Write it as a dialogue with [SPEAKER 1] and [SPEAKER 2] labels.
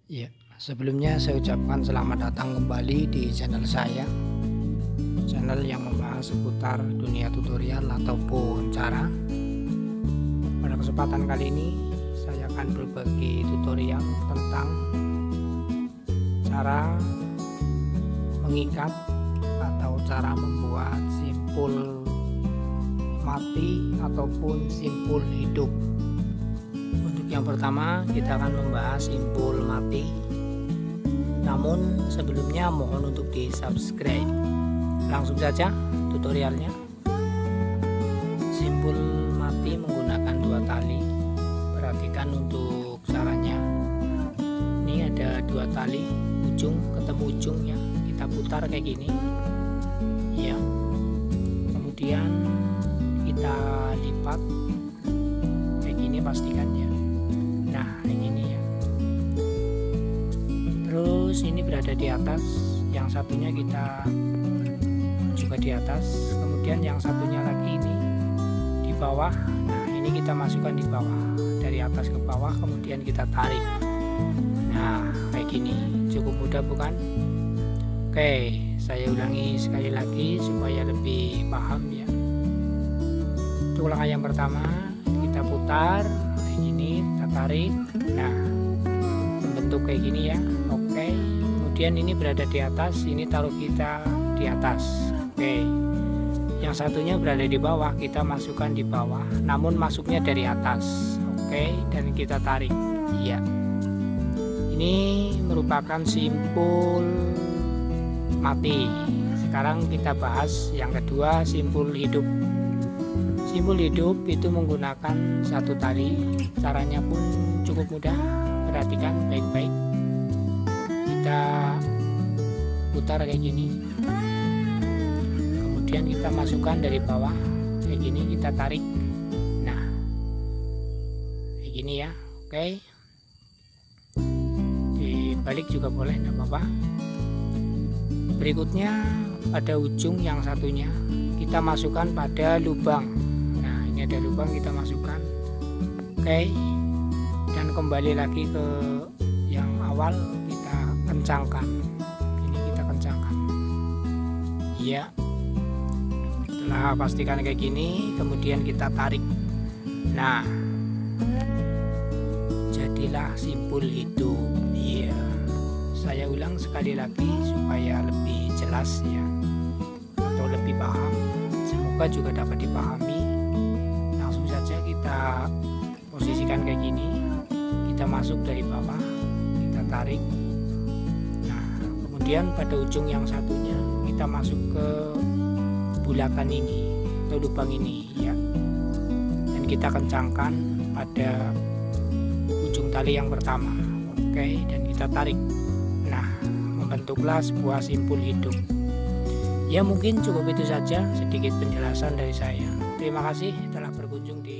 [SPEAKER 1] Ya, sebelumnya saya ucapkan selamat datang kembali di channel saya. Channel yang membahas seputar dunia tutorial ataupun cara. Pada kesempatan kali ini saya akan berbagi tutorial tentang cara mengikat atau cara membuat simpul mati ataupun simpul hidup. Yang pertama kita akan membahas simpul mati, namun sebelumnya mohon untuk di subscribe. Langsung saja tutorialnya. Simpul mati menggunakan 2 tali. Perhatikan untuk caranya. Ini ada 2 tali, ujung ketemu ujungnya, kita putar kayak gini ya, kemudian kita lipat kayak gini, pastikannya. Nah, kayak gini ya. Terus ini berada di atas, yang satunya kita juga di atas, kemudian yang satunya lagi ini di bawah. Nah, ini kita masukkan di bawah, dari atas ke bawah, kemudian kita tarik. Nah, kayak gini, cukup mudah bukan? Oke, saya ulangi sekali lagi supaya lebih paham ya. Untuk langkah yang pertama, kita putar kayak gini, kita tarik. Nah, membentuk kayak gini ya. Oke, kemudian ini berada di atas, ini taruh kita di atas. Oke, yang satunya berada di bawah, kita masukkan di bawah, namun masuknya dari atas. Oke, dan kita tarik. Iya, ini merupakan simpul mati. Sekarang kita bahas yang kedua, simpul hidup. Simpul hidup itu menggunakan 1 tali. Caranya pun cukup mudah, perhatikan baik-baik. Kita putar kayak gini, kemudian kita masukkan dari bawah kayak gini, kita tarik. Nah, kayak gini ya. Oke, dibalik juga boleh, enggak apa-apa. Berikutnya pada ujung yang satunya kita masukkan pada lubang. Nah, ini ada lubang, kita masukkan. Oke, dan kembali lagi ke yang awal, kita kencangkan. Ini kita kencangkan. Iya. Setelah pastikan kayak gini, kemudian kita tarik. Nah, jadilah simpul hidup. Iya. Saya ulang sekali lagi supaya lebih jelas ya, atau lebih paham. Semoga juga dapat dipahami. Langsung saja kita posisikan kayak gini, kita masuk dari bawah, kita tarik. Nah, kemudian pada ujung yang satunya kita masuk ke bulatan ini atau lubang ini ya, dan kita kencangkan pada ujung tali yang pertama. Oke, dan kita tarik. Nah, membentuklah sebuah simpul hidup. Ya, mungkin cukup itu saja sedikit penjelasan dari saya. Terima kasih telah berkunjung di